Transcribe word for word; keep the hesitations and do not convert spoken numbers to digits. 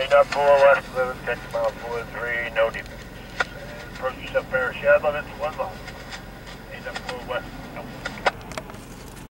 Maine up four west limit, six mile four three, no defects. And approach yourself fair shed limits, one mile. Maine up four west